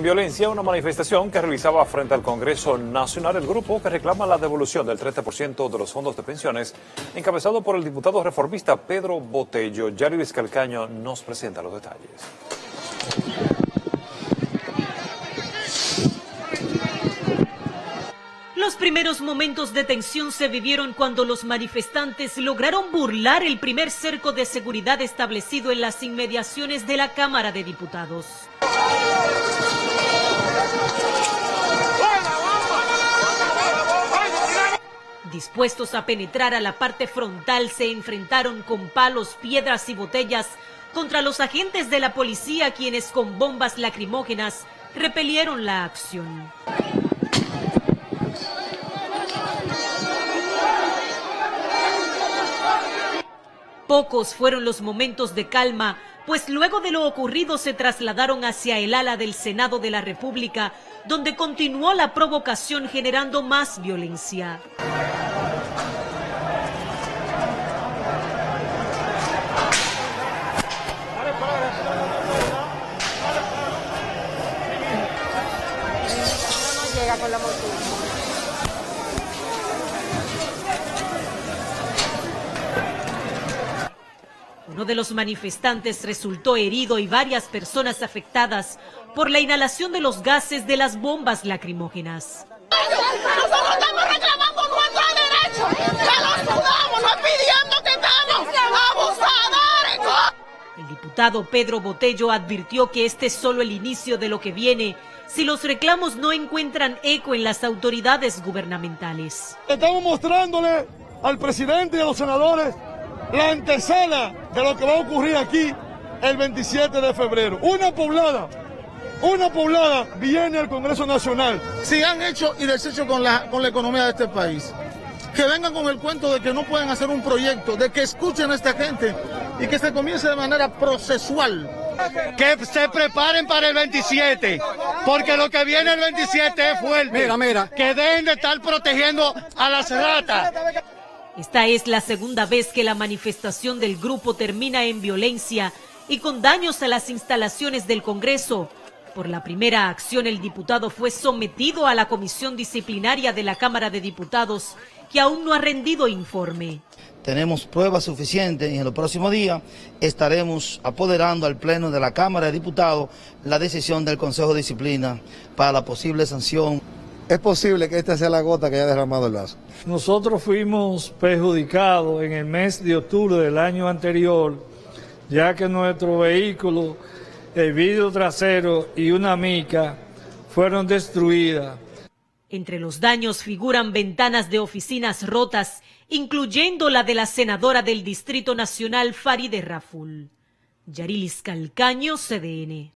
Violencia, una manifestación que realizaba frente al Congreso Nacional el grupo que reclama la devolución del 30% de los fondos de pensiones, encabezado por el diputado reformista Pedro Botello. Yarilis Calcaño nos presenta los detalles. Los primeros momentos de tensión se vivieron cuando los manifestantes lograron burlar el primer cerco de seguridad establecido en las inmediaciones de la Cámara de Diputados. Dispuestos a penetrar a la parte frontal, se enfrentaron con palos, piedras y botellas contra los agentes de la policía, quienes con bombas lacrimógenas repelieron la acción. Pocos fueron los momentos de calma, pues luego de lo ocurrido se trasladaron hacia el ala del Senado de la República, donde continuó la provocación generando más violencia. Uno de los manifestantes resultó herido y varias personas afectadas por la inhalación de los gases de las bombas lacrimógenas. Nosotros estamos reclamando nuestro derecho, que los sudamos, no pidiendo que estamos abusadores. El diputado Pedro Botello advirtió que este es solo el inicio de lo que viene si los reclamos no encuentran eco en las autoridades gubernamentales. Estamos mostrándole al presidente y a los senadores la antesala de lo que va a ocurrir aquí el 27 de febrero. Una poblada viene al Congreso Nacional. Si han hecho y deshecho con la economía de este país, que vengan con el cuento de que no pueden hacer un proyecto, de que escuchen a esta gente y que se comience de manera procesual. Que se preparen para el 27, porque lo que viene el 27 es fuerte. Mira. Que dejen de estar protegiendo a las ratas. Esta es la segunda vez que la manifestación del grupo termina en violencia y con daños a las instalaciones del Congreso. Por la primera acción, el diputado fue sometido a la Comisión Disciplinaria de la Cámara de Diputados, que aún no ha rendido informe. Tenemos pruebas suficientes y en los próximos días estaremos apoderando al Pleno de la Cámara de Diputados la decisión del Consejo de Disciplina para la posible sanción. Es posible que esta sea la gota que haya derramado el vaso. Nosotros fuimos perjudicados en el mes de octubre del año anterior, ya que nuestro vehículo, el vidrio trasero y una mica fueron destruidas. Entre los daños figuran ventanas de oficinas rotas, incluyendo la de la senadora del Distrito Nacional, Farideh Raful. Yarilis Calcaño, CDN.